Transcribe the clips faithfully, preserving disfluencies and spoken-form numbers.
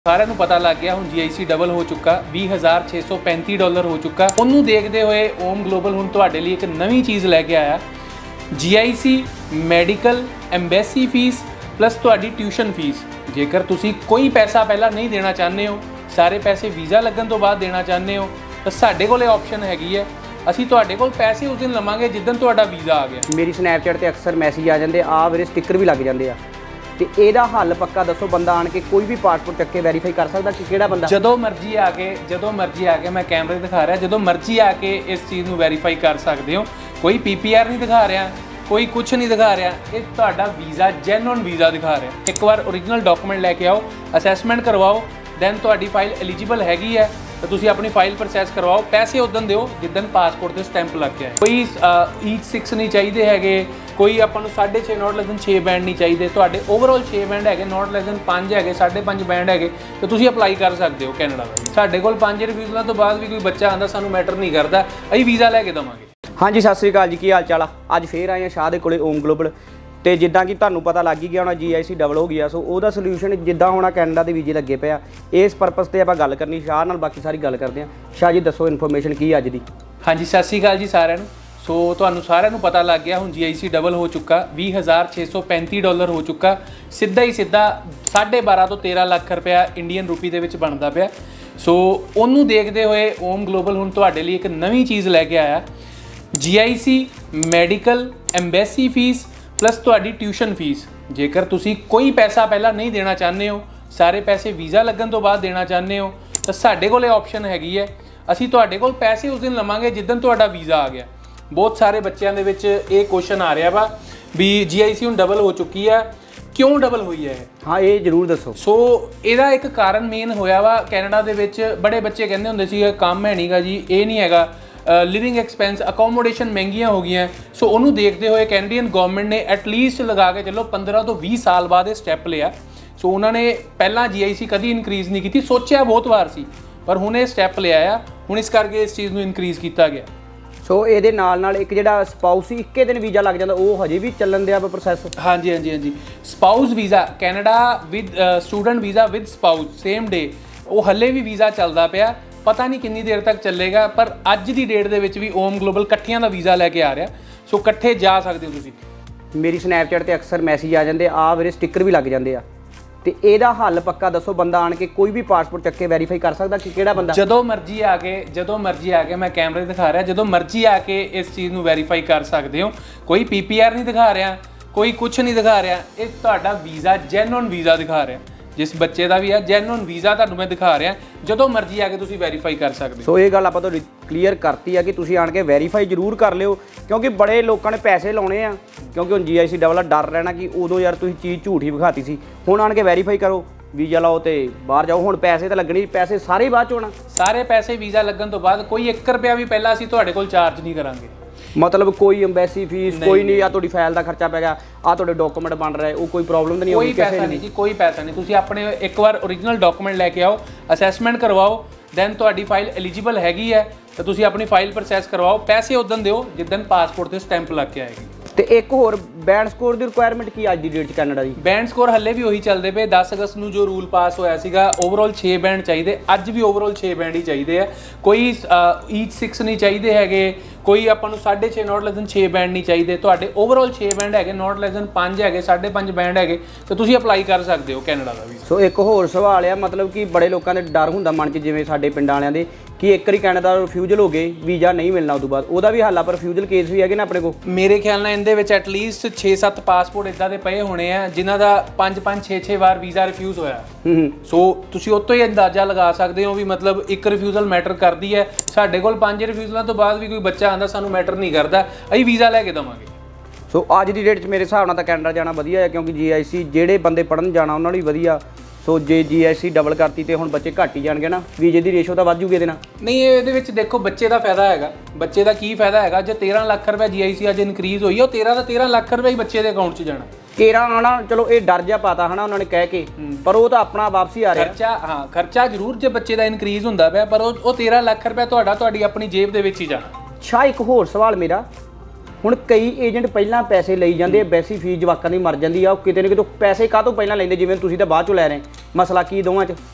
ਸਾਰਿਆਂ ਨੂੰ ਪਤਾ ਲੱਗ ਗਿਆ ਹੁਣ ਜੀ ਆਈ ਸੀ ਡਬਲ ਹੋ ਚੁੱਕਾ ਵੀਹ ਹਜ਼ਾਰ ਛੇ ਸੌ ਪੈਂਤੀ ਡਾਲਰ ਹੋ ਚੁੱਕਾ। ਉਹਨੂੰ ਦੇਖਦੇ ਹੋਏ ਓਮ ਗਲੋਬਲ ਹੁਣ ਤੁਹਾਡੇ ਲਈ ਇੱਕ ਨਵੀਂ ਚੀਜ਼ ਲੈ ਕੇ ਆਇਆ। G I C medical embassy fee plus ਤੁਹਾਡੀ ਟਿਊਸ਼ਨ ਫੀਸ। ਜੇਕਰ ਤੁਸੀਂ ਕੋਈ ਪੈਸਾ ਪਹਿਲਾਂ ਨਹੀਂ ਦੇਣਾ ਚਾਹੁੰਦੇ ਹੋ, ਸਾਰੇ ਪੈਸੇ ਵੀਜ਼ਾ ਲੱਗਣ ਤੋਂ ਬਾਅਦ ਦੇਣਾ ਚਾਹੁੰਦੇ ਹੋ, ਤਾਂ ਸਾਡੇ ਕੋਲ ਇਹ ਆਪਸ਼ਨ ਹੈਗੀ ਹੈ। ਅਸੀਂ ਤੁਹਾਡੇ ਕੋਲ ਪੈਸੇ ਉਸ ਦਿਨ ਲਵਾਂਗੇ ਜਿੱਦਣ ਤੁਹਾਡਾ ਵੀਜ਼ਾ ਆ ਗਿਆ। ਮੇਰੀ ਸਨੈਪਚੈਟ ਤੇ ਅਕਸਰ ਮੈਸੇਜ ਆ ਜਾਂਦੇ ਆ ਵੀਰੇ, ਸਟicker ਵੀ ਲੱਗ ਜਾਂਦੇ ਆ, ਤੇ ਇਹਦਾ ਹੱਲ ਪੱਕਾ ਦੱਸੋ। ਬੰਦਾ ਆਣ ਕੇ ਕੋਈ ਵੀ ਪਾਸਪੋਰਟ ਚੱਕ ਕੇ ਵੈਰੀਫਾਈ ਕਰ ਸਕਦਾ ਕਿ ਕਿਹੜਾ ਬੰਦਾ? ਜਦੋਂ ਮਰਜ਼ੀ ਆ ਕੇ ਜਦੋਂ ਮਰਜ਼ੀ ਆ ਕੇ ਮੈਂ ਕੈਮਰੇ ਦਿਖਾ ਰਿਹਾ, ਜਦੋਂ ਮਰਜ਼ੀ ਆ ਕੇ ਇਸ ਚੀਜ਼ ਨੂੰ ਵੈਰੀਫਾਈ ਕਰ ਸਕਦੇ ਹੋ। ਕੋਈ ਪੀ ਪੀ ਆਰ ਨਹੀਂ ਦਿਖਾ ਰਿਹਾ, ਕੋਈ ਕੁਝ ਨਹੀਂ ਦਿਖਾ ਰਿਹਾ, ਇਹ ਤੁਹਾਡਾ ਵੀਜ਼ਾ ਜੈਨੂਇਨ ਵੀਜ਼ਾ ਦਿਖਾ ਰਿਹਾ। ਇੱਕ ਵਾਰ ਓਰੀਜਨਲ ਡਾਕੂਮੈਂਟ ਲੈ ਕੇ ਆਓ, ਅਸੈਸਮੈਂਟ ਕਰਵਾਓ, ਦੈਨ ਤੁਹਾਡੀ ਫਾਈਲ ਐਲੀਜੀਬਲ ਹੈਗੀ ਹੈ ਤਾਂ ਤੁਸੀਂ ਆਪਣੀ ਫਾਈਲ ਪ੍ਰੋਸੈਸ ਕਰਵਾਓ। ਪੈਸੇ ਉਦੋਂ ਦਿਓ ਜਿੱਦਣ ਪਾਸਪੋਰਟ ਤੇ ਸਟੈਂਪ ਲੱਗ ਕੇ ਆਏ। ਕੋਈ ਈਚ ਸਿਕਸ ਨਹੀਂ ਚਾਹੀਦੇ ਹੈਗੇ, ਕੋਈ ਆਪਾਂ ਨੂੰ ਸਾਢੇ ਛੇ ਨੋਟ ਲੈਸ ਦੈਨ ਛੇ ਬੈਂਡ ਨਹੀਂ ਚਾਹੀਦੇ। ਤੁਹਾਡੇ ਓਵਰਆਲ ਛੇ ਬੈਂਡ ਹੈਗੇ, ਨੋਟ ਲੈਸ ਦੈਨ ਪੰਜ ਹੈਗੇ, ਸਾਢੇ ਪੰਜ ਬੈਂਡ ਹੈਗੇ, ਤਾਂ ਤੁਸੀਂ ਅਪਲਾਈ ਕਰ ਸਕਦੇ ਹੋ ਕੈਨੇਡਾ ਦਾ। ਸਾਡੇ ਕੋਲ ਪੰਜ ਰਿਫਿਊਜ਼ਲਾਂ ਤੋਂ ਬਾਅਦ ਵੀ ਕੋਈ ਬੱਚਾ ਆਉਂਦਾ, ਸਾਨੂੰ ਮੈਟਰ ਨਹੀਂ ਕਰਦਾ, ਅਸੀਂ ਵੀਜ਼ਾ ਲੈ ਕੇ ਦੇਵਾਂਗੇ। ਹਾਂਜੀ, ਸਤਿ ਸ਼੍ਰੀ ਅਕਾਲ ਜੀ, ਕੀ ਹਾਲ ਚਾਲ ਆ? ਅੱਜ ਫੇਰ ਆਏ ਆ ਸ਼ਾਹ ਦੇ ਕੋਲੇ ਓਮ ਗਲੋਬਲ। ਤੇ ਜਿੱਦਾਂ ਕਿ ਤੁਹਾਨੂੰ ਪਤਾ ਲੱਗ ਹੀ ਗਿਆ ਹੋਣਾ, ਜੀ ਆਈ ਸੀ ਡਬਲ ਹੋ ਗਿਆ। ਸੋ ਉਹਦਾ ਸੋਲੂਸ਼ਨ ਜਿੱਦਾਂ ਹੋਣਾ, ਕੈਨੇਡਾ ਦੇ ਵੀਜ਼ੇ ਲੱਗੇ ਪਿਆ। ਇਸ ਪਰਪਸ ਤੇ ਆਪਾਂ ਗੱਲ ਕਰਨੀ ਸ਼ਾਹ ਨਾਲ, ਬਾਕੀ ਸਾਰੀ ਗੱਲ ਕਰਦੇ ਹਾਂ। ਸ਼ਾਹ ਜੀ ਦੱਸੋ ਇਨਫੋਰਮੇਸ਼ਨ ਕੀ ਅੱਜ ਦੀ? ਹਾਂਜੀ, ਸਤਿ ਸ਼੍ਰੀ ਅਕਾਲ ਜੀ ਸਾਰਿਆਂ ਨੂੰ। ਸੋ ਤੁਹਾਨੂੰ ਸਾਰਿਆਂ ਨੂੰ ਪਤਾ ਲੱਗ ਗਿਆ ਹੁਣ ਜੀ ਆਈ ਸੀ ਡਬਲ ਹੋ ਚੁੱਕਾ, ਵੀਹ ਹਜ਼ਾਰ ਛੇ ਸੌ ਪੈਂਤੀ ਡਾਲਰ ਹੋ ਚੁੱਕਾ। ਸਿੱਧਾ ਹੀ ਸਿੱਧਾ ਸਾਢੇ ਬਾਰਾਂ ਤੋਂ ਤੇਰਾਂ ਲੱਖ ਰੁਪਇਆ ਇੰਡੀਅਨ ਰੂਪੀ ਦੇ ਵਿੱਚ ਬਣਦਾ ਪਿਆ। ਸੋ ਉਹਨੂੰ ਦੇਖਦੇ ਹੋਏ ਓਮ ਗਲੋਬਲ ਹੁਣ ਤੁਹਾਡੇ ਲਈ ਇੱਕ ਨਵੀਂ ਚੀਜ਼ ਲੈ ਕੇ ਆਇਆ। G I C medical embassy fee plus ਤੁਹਾਡੀ ਟਿਊਸ਼ਨ ਫੀਸ। ਜੇਕਰ ਤੁਸੀਂ ਕੋਈ ਪੈਸਾ ਪਹਿਲਾਂ ਨਹੀਂ ਦੇਣਾ ਚਾਹੁੰਦੇ ਹੋ, ਸਾਰੇ ਪੈਸੇ ਵੀਜ਼ਾ ਲੱਗਣ ਤੋਂ ਬਾਅਦ ਦੇਣਾ ਚਾਹੁੰਦੇ ਹੋ, ਤਾਂ ਸਾਡੇ ਕੋਲ ਇਹ ਆਪਸ਼ਨ ਹੈਗੀ ਹੈ। ਅਸੀਂ ਤੁਹਾਡੇ ਕੋਲ ਪੈਸੇ ਉਸ ਦਿਨ ਲਵਾਂਗੇ ਜਿੱਦਣ ਤੁਹਾਡਾ ਵੀਜ਼ਾ ਆ ਗਿਆ। ਬਹੁਤ ਸਾਰੇ ਬੱਚਿਆਂ ਦੇ ਵਿੱਚ ਇਹ ਕੁਐਸਚਨ ਆ ਰਿਹਾ ਵਾ ਵੀ ਜੀ ਆਈ ਸੀ ਹੁਣ ਡਬਲ ਹੋ ਚੁੱਕੀ ਹੈ, ਕਿਉਂ ਡਬਲ ਹੋਈ ਹੈ? ਹਾਂ, ਇਹ ਜ਼ਰੂਰ ਦੱਸੋ। ਸੋ ਇਹਦਾ ਇੱਕ ਕਾਰਨ ਮੇਨ ਹੋਇਆ ਵਾ, ਕੈਨੇਡਾ ਦੇ ਵਿੱਚ ਬੜੇ ਬੱਚੇ ਕਹਿੰਦੇ ਹੁੰਦੇ ਸੀ ਕੰਮ ਹੈ ਨਹੀਂਗਾ ਜੀ, ਇਹ ਨਹੀਂ ਹੈਗਾ, ਲਿਵਿੰਗ ਐਕਸਪੈਂਸ ਅਕੋਮੋਡੇਸ਼ਨ ਮਹਿੰਗੀਆਂ ਹੋ ਗਈਆਂ। ਸੋ ਉਹਨੂੰ ਦੇਖਦੇ ਹੋਏ ਕੈਨੇਡੀਅਨ ਗਵਰਨਮੈਂਟ ਨੇ ਐਟਲੀਸਟ ਲਗਾ ਕੇ ਚੱਲੋ ਪੰਦਰਾਂ ਤੋਂ ਵੀਹ ਸਾਲ ਬਾਅਦ ਇਹ ਸਟੈਪ ਲਿਆ। ਸੋ ਉਹਨਾਂ ਨੇ ਪਹਿਲਾਂ ਜੀ ਆਈ ਸੀ ਕਦੀ ਇਨਕਰੀਜ਼ ਨਹੀਂ ਕੀਤੀ, ਸੋਚਿਆ ਬਹੁਤ ਵਾਰ ਸੀ, ਪਰ ਹੁਣ ਇਹ ਸਟੈਪ ਲਿਆ ਆ। ਹੁਣ ਇਸ ਕਰਕੇ ਇਸ ਚੀਜ਼ ਨੂੰ ਇਨਕਰੀਜ਼ ਕੀਤਾ ਗਿਆ। ਸੋ ਇਹਦੇ ਨਾਲ ਨਾਲ ਇੱਕ ਜਿਹੜਾ ਸਪਾਊਸ ਸੀ ਇੱਕੇ ਦਿਨ ਵੀਜ਼ਾ ਲੱਗ ਜਾਂਦਾ, ਉਹ ਹਜੇ ਵੀ ਚੱਲਣ ਦਿਆ ਪ੍ਰੋਸੈਸ? ਹਾਂਜੀ ਹਾਂਜੀ ਹਾਂਜੀ spouse visa, Canada with student visa with spouse same day, ਉਹ ਹੱਲੇ ਵੀ ਵੀਜ਼ਾ ਚੱਲਦਾ ਪਿਆ। ਪਤਾ ਨਹੀਂ ਕਿੰਨੀ ਦੇਰ ਤੱਕ ਚੱਲੇਗਾ, ਪਰ ਅੱਜ ਦੀ ਡੇਟ ਦੇ ਵਿੱਚ ਵੀ ਓਮ ਗਲੋਬਲ ਇਕੱਠਿਆਂ ਦਾ ਵੀਜ਼ਾ ਲੈ ਕੇ ਆ ਰਿਹਾ। ਸੋ ਇਕੱਠੇ ਜਾ ਸਕਦੇ ਹੋ ਤੁਸੀਂ। ਮੇਰੀ ਸਨੈਪਚੈਟ ਤੇ ਅਕਸਰ ਮੈਸੇਜ ਆ ਜਾਂਦੇ ਆ ਵੀਰੇ, ਸਟicker ਵੀ ਲੱਗ ਜਾਂਦੇ ਆ, ਤੇ ਇਹਦਾ ਹੱਲ ਪੱਕਾ ਦੱਸੋ। ਬੰਦਾ ਆਣ ਕੇ ਕੋਈ ਵੀ ਪਾਸਪੋਰਟ ਚੱਕ ਕੇ ਵੈਰੀਫਾਈ ਕਰ ਸਕਦਾ ਕਿ ਕਿਹੜਾ ਬੰਦਾ? ਜਦੋਂ ਮਰਜ਼ੀ ਆ ਕੇ ਜਦੋਂ ਮਰਜ਼ੀ ਆ ਕੇ ਮੈਂ ਕੈਮਰੇ ਦਿਖਾ ਰਿਹਾ, ਜਦੋਂ ਮਰਜ਼ੀ ਆ ਕੇ ਇਸ ਚੀਜ਼ ਨੂੰ ਵੈਰੀਫਾਈ ਕਰ ਸਕਦੇ ਹੋ। ਕੋਈ ਪੀ ਪੀ ਆਰ ਨਹੀਂ ਦਿਖਾ ਰਿਹਾ, ਕੋਈ ਕੁਝ ਨਹੀਂ ਦਿਖਾ ਰਿਹਾ, ਇਹ ਤੁਹਾਡਾ ਵੀਜ਼ਾ ਜੈਨੂਇਨ ਵੀਜ਼ਾ ਦਿਖਾ ਰਿਹਾ। ਜਿਸ ਬੱਚੇ ਦਾ ਵੀ ਹੈ ਜੈਨੂਇਨ ਵੀਜ਼ਾ ਤੁਹਾਨੂੰ ਮੈਂ ਦਿਖਾ ਰਿਹਾ, ਜਦੋਂ ਮਰਜ਼ੀ ਆ ਕੇ ਤੁਸੀਂ ਵੈਰੀਫਾਈ ਕਰ ਸਕਦੇ ਹੋ। ਸੋ ਇਹ ਗੱਲ ਆਪਾਂ ਤੁਹਾਡੀ ਕਲੀਅਰ ਕਰਤੀ ਆ ਕਿ ਤੁਸੀਂ ਆਣ ਕੇ ਵੈਰੀਫਾਈ ਜ਼ਰੂਰ ਕਰ ਲਿਓ, ਕਿਉਂਕਿ ਬੜੇ ਲੋਕਾਂ ਨੇ ਪੈਸੇ ਲਾਉਣੇ ਆ। ਕਿਉਂਕਿ ਹੁਣ ਜੀ ਆਈ ਸੀ ਡਬਲ ਡਰ ਰਹਿਣਾ ਕਿ ਉਦੋਂ ਯਾਰ ਤੁਸੀਂ ਚੀਜ਼ ਝੂਠੀ ਵਿਖਾਤੀ ਸੀ। ਹੁਣ ਆਣ ਕੇ ਵੈਰੀਫਾਈ ਕਰੋ, ਵੀਜ਼ਾ ਲਾਓ ਤੇ ਬਾਹਰ ਜਾਓ। ਹੁਣ ਪੈਸੇ ਤਾਂ ਲੱਗਣੇ, ਪੈਸੇ ਸਾਰੇ ਬਾਅਦ ਚ ਹੋਣਾ। ਸਾਰੇ ਪੈਸੇ ਵੀਜ਼ਾ ਲੱਗਣ ਤੋਂ ਬਾਅਦ, ਕੋਈ ਇੱਕ ਰੁਪਿਆ ਵੀ ਪਹਿਲਾਂ ਅਸੀਂ ਤੁਹਾਡੇ ਕੋਲ ਚਾਰਜ ਨਹੀਂ ਕਰਾਂਗੇ। ਮਤਲਬ ਕੋਈ ਐਮਬੈਸੀ ਫੀਸ ਕੋਈ ਨਹੀਂ, ਆ ਤੁਹਾਡੀ ਫਾਈਲ ਦਾ ਖਰਚਾ ਪੈ ਗਿਆ, ਆ ਤੁਹਾਡੇ ਡਾਕੂਮੈਂਟ ਬਣ ਰਹੇ, ਉਹ ਕੋਈ ਪ੍ਰੋਬਲਮ ਤਾਂ ਨਹੀਂ ਹੋਊਗੀ? ਕੋਈ ਪੈਸਾ ਨਹੀਂ ਜੀ, ਕੋਈ ਪੈਸਾ ਨਹੀਂ। ਤੁਸੀਂ ਆਪਣੇ ਇੱਕ ਵਾਰ ਓਰੀਜਨਲ ਡਾਕੂਮੈਂਟ ਲੈ ਕੇ ਆਓ, ਅਸੈਸਮੈਂਟ ਕਰਵਾਓ, ਦੈਨ ਤੁਹਾਡੀ ਫਾਈਲ ਐਲੀਜੀਬਲ ਹੈਗੀ ਹੈ ਤਾਂ ਤੁਸੀਂ ਆਪਣੀ ਫਾਈਲ ਪ੍ਰੋਸੈਸ ਕਰਵਾਓ। ਪੈਸੇ ਉਦੋਂ ਦਿਓ ਜਿੱਦਣ ਪਾਸਪੋਰਟ ਤੇ ਸਟੈਂਪ ਲੱਗ ਕੇ ਆਏਗੀ। ਤੇ ਇੱਕ ਹੋਰ, ਬੈਂਡ ਸਕੋਰ ਦੀ ਰਿਕੁਆਇਰਮੈਂਟ ਕੀ ਅੱਜ ਦੀ ਡੇਟ 'ਚ ਕੈਨੇਡਾ ਦੀ? ਬੈਂਡ ਸਕੋਰ ਹੱਲੇ ਵੀ ਉਹੀ ਚੱਲਦੇ ਪਏ। ਦਸ ਅਗਸਤ ਨੂੰ ਜੋ ਰੂਲ ਪਾਸ ਹੋਇਆ ਸੀਗਾ, ਓਵਰਆਲ ਛੇ ਬੈਂਡ ਚਾਹੀਦੇ, ਅੱਜ ਵੀ ਓਵਰਆਲ ਛੇ ਬੈਂਡ ਹੀ ਚਾਹੀਦੇ ਆ। ਕੋਈ ਈਚ ਸਿਕਸ ਨਹੀਂ ਚਾਹੀਦੇ ਹੈਗੇ, ਕੋਈ ਆਪਾਂ ਨੂੰ ਸਾਢੇ ਛੇ ਨੋਟ ਲੈਸ ਦੈਨ ਛੇ ਬੈਂਡ ਨਹੀਂ ਚਾਹੀਦੇ। ਤੁਹਾਡੇ ਓਵਰਆਲ ਛੇ ਬੈਂਡ ਹੈਗੇ, ਨੋਟ ਲੈਸ ਦੈਨ ਪੰਜ ਹੈਗੇ, ਸਾਢੇ ਪੰਜ ਬੈਂਡ ਹੈਗੇ, ਤਾਂ ਤੁਸੀਂ ਅਪਲਾਈ ਕਰ ਸਕਦੇ ਹੋ ਕੈਨੇਡਾ ਦਾ ਵੀ। ਸੋ ਇੱਕ ਹੋਰ ਸਵਾਲ ਆ, ਮਤਲਬ ਕਿ ਬੜੇ ਲੋਕਾਂ ਦੇ ਡਰ ਹੁੰਦਾ ਮਨ 'ਚ, ਜਿਵੇਂ ਸਾਡੇ ਪਿੰਡਾਂ ਵਾਲਿਆਂ ਦੇ, ਕਿ ਇੱਕ ਵਾਰੀ ਕੈਨੇਡਾ ਰਿਫਿਊਜ਼ਲ ਹੋ ਗਏ, ਵੀਜ਼ਾ ਨਹੀਂ ਮਿਲਣਾ ਉਸ ਤੋਂ ਬਾਅਦ। ਉਹਦਾ ਵੀ ਹੱਲ ਆ, ਪਰ ਰਿਫਿਊਜ਼ਲ ਕੇਸ ਵੀ ਹੈਗੇ ਨਾ ਆਪਣੇ ਕੋਲ। ਮੇਰੇ ਖਿਆਲ ਨਾਲ ਇਹਦੇ ਵਿੱਚ ਐਟਲੀਸਟ ਛੇ ਸੱਤ ਪਾਸਪੋਰਟ ਇੱਦਾਂ ਦੇ ਪਏ ਹੋਣੇ ਆ ਜਿਨ੍ਹਾਂ ਦਾ ਪੰਜ ਪੰਜ ਛੇ ਛੇ ਵਾਰ ਵੀਜ਼ਾ ਰਿਫਿਊਜ਼ ਹੋਇਆ। ਸੋ ਤੁਸੀਂ ਉਹ ਤੋਂ ਹੀ ਅੰਦਾਜ਼ਾ ਲਗਾ ਸਕਦੇ ਹੋ ਵੀ ਮਤਲਬ ਇੱਕ ਰਿਫਿਊਜ਼ਲ ਮੈਟਰ ਕਰਦੀ ਹੈ। ਸਾਡੇ ਕੋਲ ਪੰਜ ਰਿਫਿਊਜ਼ਲਾਂ ਤੋਂ ਬਾਅਦ ਵੀ ਕੋਈ ਬੱਚਾ ਆਉਂਦਾ, ਸਾਨੂੰ ਮੈਟਰ ਨਹੀਂ ਕਰਦਾ, ਅਸੀਂ ਵੀਜ਼ਾ ਲੈ ਕੇ ਦੇਵਾਂਗੇ। ਸੋ ਅੱਜ ਦੀ ਡੇਟ 'ਚ ਮੇਰੇ ਹਿਸਾਬ ਨਾਲ ਤਾਂ ਕੈਨੇਡਾ ਜਾਣਾ ਵਧੀਆ ਹੈ, ਕਿਉਂਕਿ ਜੀ ਆਈ ਸੀ ਜਿਹੜੇ ਬੰਦੇ ਪੜ੍ਹਨ ਜਾਣਾ ਉਹਨਾਂ ਲਈ ਵਧੀਆ। ਸੋ ਜੇ ਜੀ ਆਈ ਸੀ ਡਬਲ ਕਰਤੀ ਤੇ ਹੁਣ ਬੱਚੇ ਘੱਟ ਹੀ ਜਾਣਗੇ ਨਾ, ਵੀਜ਼ੇ ਦੀ ਰੇਸ਼ੋ ਤਾਂ ਵੱਧ ਜੂਗੀ ਇਹਦੇ ਨਾਲ। ਨਹੀਂ, ਇਹਦੇ ਵਿੱਚ ਦੇਖੋ ਬੱਚੇ ਦਾ ਫਾਇਦਾ ਹੈਗਾ। ਬੱਚੇ ਦਾ ਕੀ ਫਾਇਦਾ ਹੈਗਾ? ਜੇ ਤੇਰਾਂ ਲੱਖ ਰੁਪਏ ਜੀ ਆਈ ਸੀ ਅੱਜ ਇਨਕਰੀਜ਼ ਹੋਈ, ਉਹ ਤੇਰਾਂ ਦਾ ਤੇਰਾਂ ਲੱਖ ਰੁਪਏ ਹੀ ਬੱਚੇ ਦੇ ਅਕਾਊਂਟ 'ਚ ਜਾਣਾ। ਤੇਰਾਂ ਆਣਾ, ਚਲੋ ਇਹ ਡਰ ਜਾ ਪਾਤਾ ਹਨਾ ਉਹਨਾਂ ਨੇ ਕਹਿ ਕੇ, ਪਰ ਉਹ ਤਾਂ ਆਪਣਾ ਵਾਪਸੀ ਆ ਰਿਹਾ ਖਰਚਾ। ਹਾਂ, ਖਰਚਾ ਜ਼ਰੂਰ ਜੇ ਬੱਚੇ ਦਾ ਇਨਕਰੀਜ਼ ਹੁੰਦਾ ਪਿਆ, ਪਰ ਉਹ ਉਹ ਤੇਰਾਂ ਲੱਖ ਰੁਪਏ ਤੁਹਾਡਾ ਤੁਹਾਡੀ ਆਪਣੀ ਜੇਬ ਦੇ ਵਿੱਚ ਹੀ ਜਾਣਾ। ਅੱਛਾ, ਇੱਕ ਹੋਰ ਸਵਾਲ ਮੇਰਾ, ਹੁਣ ਕਈ ਏਜੰਟ ਪਹਿਲਾਂ ਪੈਸੇ ਲਈ ਜਾਂਦੇ, ਐਮਬੈਸੀ ਫੀਸ ਜਵਾਕਾਂ ਦੀ ਮਰ ਜਾਂਦੀ ਆ, ਉਹ ਕਿਤੇ ਨਾ ਕਿਤੇ ਪੈਸੇ ਕਾਹਤੋਂ ਪਹਿਲਾਂ ਲੈਂਦੇ? ਜਿਵੇਂ ਤੁਸੀਂ ਤਾਂ ਬਾਅਦ ਚੋਂ ਲੈ ਰਹੇ, ਮਸਲਾ ਕੀ ਦੋਵਾਂ 'ਚ?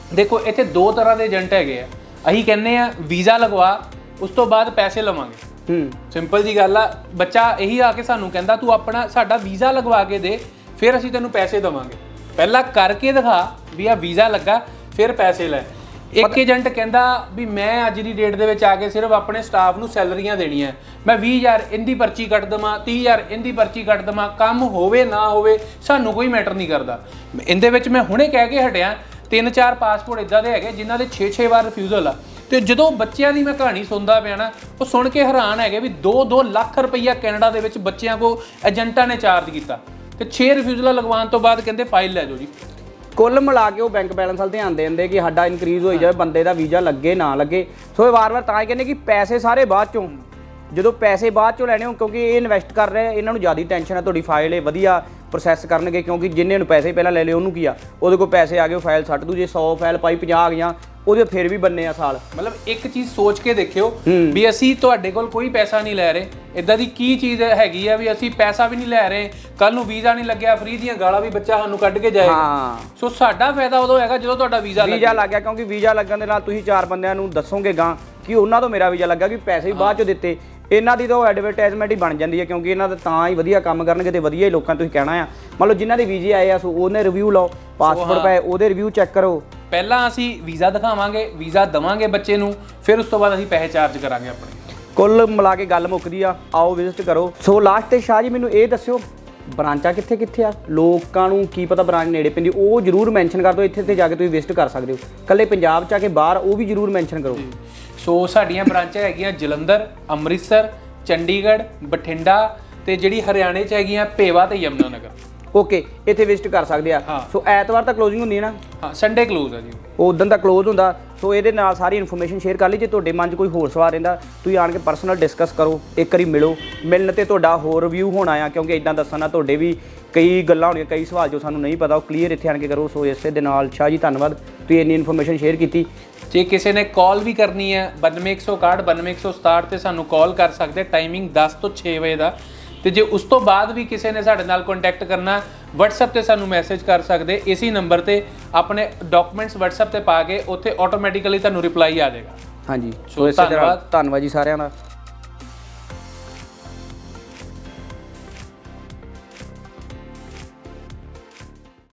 ਦੇਖੋ ਇੱਥੇ ਦੋ ਤਰ੍ਹਾਂ ਦੇ ਏਜੰਟ ਹੈਗੇ ਆ। ਅਸੀਂ ਕਹਿੰਦੇ ਆ ਵੀਜ਼ਾ ਲਗਵਾ, ਉਸ ਤੋਂ ਬਾਅਦ ਪੈਸੇ ਲਵਾਂਗੇ। ਹੂੰ ਸਿੰਪਲ ਜੀ ਗੱਲ ਆ। ਬੱਚਾ ਇਹੀ ਆ ਕੇ ਸਾਨੂੰ ਕਹਿੰਦਾ ਤੂੰ ਆਪਣਾ ਸਾਡਾ ਵੀਜ਼ਾ ਲਗਵਾ ਕੇ ਦੇ, ਫਿਰ ਅਸੀਂ ਤੈਨੂੰ ਪੈਸੇ ਦੇਵਾਂਗੇ। ਪਹਿਲਾਂ ਕਰਕੇ ਦਿਖਾ ਵੀ ਆ ਵੀਜ਼ਾ ਲੱਗਾ, ਫਿਰ ਪੈਸੇ ਲੈ। ਇੱਕ ਏਜੰਟ ਕਹਿੰਦਾ ਵੀ ਮੈਂ ਅੱਜ ਦੀ ਡੇਟ ਦੇ ਵਿੱਚ ਆ ਕੇ ਸਿਰਫ ਆਪਣੇ ਸਟਾਫ ਨੂੰ ਸੈਲਰੀਆਂ ਦੇਣੀਆਂ, ਮੈਂ ਵੀਹ ਹਜ਼ਾਰ ਇਹਦੀ ਪਰਚੀ ਕੱਟ ਦੇਵਾਂ, ਤੀਹ ਹਜ਼ਾਰ ਇਹਦੀ ਪਰਚੀ ਕੱਟ ਦੇਵਾਂ, ਕੰਮ ਹੋਵੇ ਨਾ ਹੋਵੇ ਸਾਨੂੰ ਕੋਈ ਮੈਟਰ ਨਹੀਂ ਕਰਦਾ। ਇਹਦੇ ਵਿੱਚ ਮੈਂ ਹੁਣੇ ਕਹਿ ਕੇ ਹਟਿਆ ਤਿੰਨ ਚਾਰ ਪਾਸਪੋਰਟ ਇਦਾਂ ਦੇ ਹੈਗੇ ਜਿਨ੍ਹਾਂ ਦੇ ਛੇ ਛੇ ਵਾਰ ਰਿਫਿਊਜ਼ਲ ਆ। ਤੇ ਜਦੋਂ ਬੱਚਿਆਂ ਦੀ ਮੈਂ ਕਹਾਣੀ ਸੁਣਦਾ ਪਿਆ ਨਾ, ਉਹ ਸੁਣ ਕੇ ਹੈਰਾਨ ਹੈਗੇ ਵੀ ਦੋ ਦੋ ਲੱਖ ਰੁਪਈਆ ਕੈਨੇਡਾ ਦੇ ਵਿੱਚ ਬੱਚਿਆਂ ਕੋ ਏਜੰਟਾਂ ਨੇ ਚਾਰਜ ਕੀਤਾ ਤੇ ਛੇ ਰਿਫਿਊਜ਼ਲਾਂ ਲਗਵਾਉਣ ਤੋਂ ਬਾਅਦ ਕਹਿੰਦੇ ਫਾਈਲ ਲੈ ਜਾਓ ਜੀ। ਕੁੱਲ ਮਿਲਾ ਕੇ ਉਹ ਬੈਂਕ ਬੈਲੈਂਸ ਵੱਲ ਧਿਆਨ ਦਿੰਦੇ ਕਿ ਸਾਡਾ ਇਨਕਰੀਜ਼ ਹੋਈ ਜਾਵੇ, ਬੰਦੇ ਦਾ ਵੀਜ਼ਾ ਲੱਗੇ ਨਾ ਲੱਗੇ। ਸੋ ਇਹ ਵਾਰ-ਵਾਰ ਤਾਂ ਹੀ ਕਹਿੰਦੇ ਕਿ ਪੈਸੇ ਸਾਰੇ ਬਾਅਦ ਚੋਂ, ਜਦੋਂ ਪੈਸੇ ਬਾਅਦ ਚੋਂ ਲੈਣੇ ਹੋ, ਕਿਉਂਕਿ ਇਹ ਇਨਵੈਸਟ ਕਰ ਰਹੇ, ਇਹਨਾਂ ਨੂੰ ਜ਼ਿਆਦਾ ਟੈਨਸ਼ਨ ਹੈ ਤੁਹਾਡੀ ਫਾਈਲ ਇਹ ਵਧੀਆ ਪ੍ਰੋਸੈਸ ਕਰਨਗੇ। ਕਿਉਂਕਿ ਜਿੰਨੇ ਨੂੰ ਪੈਸੇ ਪਹਿਲਾਂ ਲੈ ਲਏ ਉਹਨੂੰ ਕੀ ਆ, ਉਹਦੇ ਕੋਲ ਪੈਸੇ ਆ ਗਏ, ਫਾਈਲ ਸੱਟ ਦੂ। ਜੇ ਸੌ ਫਾਈਲ ਪਾਈ ਪੰਜਾਹ ਆ ਗਈਆਂ, ਉਹਦੇ ਫਿਰ ਵੀ ਬੰਨੇ ਆ ਸਾਲ। ਮਤਲਬ ਇੱਕ ਚੀਜ਼ ਸੋਚ ਕੇ ਦੇਖਿਓ ਵੀ ਅਸੀਂ ਤੁਹਾਡੇ ਕੋਲ ਕੋਈ ਪੈਸਾ ਨਹੀਂ ਲੈ ਰਹੇ। ਇਦਾਂ ਦੀ ਕੀ ਚੀਜ਼ ਹੈਗੀ ਆ ਵੀ ਅਸੀਂ ਪੈਸਾ ਵੀ ਨਹੀਂ ਲੈ ਰਹੇ, ਕੱਲ ਨੂੰ ਵੀਜ਼ਾ ਨਹੀਂ ਲੱਗਿਆ ਫ੍ਰੀ ਦੀਆਂ ਗਾਲਾਂ ਵੀ ਬੱਚਾ ਸਾਨੂੰ ਕੱਢ ਕੇ ਜਾਏਗਾ। ਹਾਂ ਸੋ ਸਾਡਾ ਫਾਇਦਾ ਉਦੋਂ ਹੈਗਾ ਜਦੋਂ ਤੁਹਾਡਾ ਵੀਜ਼ਾ ਵੀਜ਼ਾ ਲੱਗ ਗਿਆ। ਕਿਉਂਕਿ ਵੀਜ਼ਾ ਲੱਗਣ ਦੇ ਨਾਲ ਤੁਸੀਂ ਚਾਰ ਬੰਦਿਆਂ ਨੂੰ ਦੱਸੋਗੇ ਗਾਂ ਕਿ ਉਹਨਾਂ ਤੋਂ ਮੇਰਾ ਵੀਜ਼ਾ ਲੱਗਾ, ਕਿ ਪੈਸੇ ਵੀ ਬਾਅਦ ਚੋਂ ਦਿੱਤੇ। ਇਹਨਾਂ ਦੀ ਤਾਂ ਐਡਵਰਟਾਈਜ਼ਮੈਂਟ ਹੀ ਬਣ ਜਾਂਦੀ ਹੈ, ਕਿਉਂਕਿ ਇਹਨਾਂ ਦਾ ਤਾਂ ਹੀ ਵਧੀਆ ਕੰਮ ਕਰਨਗੇ ਤੇ ਵਧੀਆ ਹੀ ਲੋਕਾਂ ਤੁਸੀਂ ਕਹਿਣਾ ਆ। ਮੰਨ ਲਓ ਜਿਨ੍ਹਾਂ ਦੇ ਵੀਜ਼ੇ ਆਏ ਆ, ਸੋ ਉਹਨੇ ਰਿਵਿਊ ਲਓ, ਪਾਸਪੋਰਟ ਪਏ ਉਹਦੇ ਰਿਵਿਊ ਚੈੱਕ ਕਰੋ। ਪਹਿਲਾਂ ਅਸੀਂ ਵੀਜ਼ਾ ਦਿਖਾਵਾਂਗੇ, ਵੀਜ਼ਾ ਦੇਵਾਂਗੇ ਬੱਚੇ ਨੂੰ, ਫਿਰ ਉਸ ਤੋਂ ਬਾਅਦ ਅਸੀਂ ਪੈਸੇ ਚਾਰਜ ਕਰਾਂਗੇ ਆਪਣੇ। ਕੁੱਲ ਮਿਲਾ ਕੇ ਗੱਲ ਮੁੱਕਦੀ ਆ, ਆਓ ਵਿਜ਼ਿਟ ਕਰੋ। ਸੋ ਲਾਸਟ ਤੇ ਸ਼ਾਹ ਜੀ ਮੈਨੂੰ ਇਹ ਦੱਸਿਓ ਬ੍ਰਾਂਚਾਂ ਕਿੱਥੇ ਕਿੱਥੇ ਆ, ਲੋਕਾਂ ਨੂੰ ਕੀ ਪਤਾ ਬ੍ਰਾਂਚ ਨੇੜੇ ਪੈਂਦੀ, ਉਹ ਜ਼ਰੂਰ ਮੈਂਸ਼ਨ ਕਰ ਦਿਓ। ਇੱਥੇ ਤੇ ਜਾ ਕੇ ਤੁਸੀਂ ਵਿਜ਼ਿਟ ਕਰ ਸਕਦੇ ਹੋ। ਇਕੱਲੇ ਪੰਜਾਬ 'ਚ ਆ ਕੇ ਬਾਹਰ ਉਹ ਵੀ ਜ਼ਰੂਰ ਮੈਂਸ਼ਨ ਕਰੋ। ਸੋ ਸਾਡੀਆਂ ਬ੍ਰਾਂਚਾਂ ਹੈਗੀਆਂ ਜਲੰਧਰ, ਅੰਮ੍ਰਿਤਸਰ, ਚੰਡੀਗੜ੍ਹ, ਬਠਿੰਡਾ ਤੇ ਜਿਹੜੀ ਹਰਿਆਣੇ 'ਚ ਹੈਗੀਆਂ ਭੇਵਾ ਤੇ ਯਮਨਾ ਨਗਰ। ਓਕੇ ਇੱਥੇ ਵਿਜ਼ਿਟ ਕਰ ਸਕਦੇ ਆ। ਸੋ ਐਤਵਾਰ ਤਾਂ ਕਲੋਜ਼ਿੰਗ ਹੁੰਦੀ ਹੈ ਨਾ? ਹਾਂ ਸੰਡੇ ਕਲੋਜ਼ ਆ ਜੀ, ਉਹ ਉਦੋਂ ਦਾ ਕਲੋਜ਼ ਹੁੰਦਾ। ਸੋ ਇਹਦੇ ਨਾਲ ਸਾਰੀ ਇਨਫੋਰਮੇਸ਼ਨ ਸ਼ੇਅਰ ਕਰ ਲਈ। ਜੇ ਤੁਹਾਡੇ ਮਨ 'ਚ ਕੋਈ ਹੋਰ ਸਵਾਲ ਰਹਿੰਦਾ ਤੁਸੀਂ ਆਣ ਕੇ ਪਰਸਨਲ ਡਿਸਕਸ ਕਰੋ, ਇੱਕ ਵਾਰੀ ਮਿਲੋ। ਮਿਲਣ ਤੇ ਤੁਹਾਡਾ ਹੋਰ ਰਿਵਿਊ ਹੋਣਾ ਆ, ਕਿਉਂਕਿ ਇਦਾਂ ਦੱਸਣ ਨਾਲ ਤੁਹਾਡੇ ਵੀ ਕਈ ਗੱਲਾਂ ਹੋਣੀਆਂ, ਕਈ ਸਵਾਲ ਜੋ ਸਾਨੂੰ ਨਹੀਂ ਪਤਾ ਉਹ ਕਲੀਅਰ ਇੱਥੇ ਆਣ ਕੇ ਕਰੋ। ਸੋ ਇਸੇ ਦੇ ਨਾਲ ਸ਼ਾਹ ਜੀ ਧੰਨਵਾਦ, ਤੁਸੀਂ ਇੰਨੀ ਇਨਫੋਰਮੇਸ਼ਨ ਸ਼ੇਅਰ ਕੀਤੀ। ਜੇ ਕਿਸੇ ਨੇ ਕਾਲ ਵੀ ਕਰਨੀ ਹੈ ਬਾਨਵੇਂ ਇੱਕ ਸੌ ਇਕਾਹਠ ਬਾਨਵੇਂ ਇੱਕ ਸੌ ਸਤਾਹਠ ਤੇ ਸਾਨੂੰ ਕਾਲ ਕਰ ਸਕਦੇ। ਟਾਈਮਿੰਗ ਦਸ ਤੋਂ ਛੇ ਵਜੇ ਦਾ। ਤੇ ਜੇ ਉਸ ਤੋਂ ਬਾਅਦ ਵੀ ਕਿਸੇ ਨੇ ਸਾਡੇ ਨਾਲ ਕੰਟੈਕਟ ਕਰਨਾ, WhatsApp ਤੇ ਸਾਨੂੰ ਮੈਸੇਜ ਕਰ ਸਕਦੇ। ਇਸੇ ਨੰਬਰ ਤੇ ਆਪਣੇ ਡਾਕੂਮੈਂਟਸ WhatsApp ਤੇ ਪਾ ਕੇ ਉੱਥੇ ਆਟੋਮੈਟਿਕਲੀ ਤੁਹਾਨੂੰ ਰਿਪਲਾਈ ਆ ਜਾਏਗਾ। ਹਾਂਜੀ ਸੋ ਇਸੇ ਤਰ੍ਹਾਂ ਧੰਨਵਾਦ ਜੀ ਸਾਰਿਆਂ ਦਾ।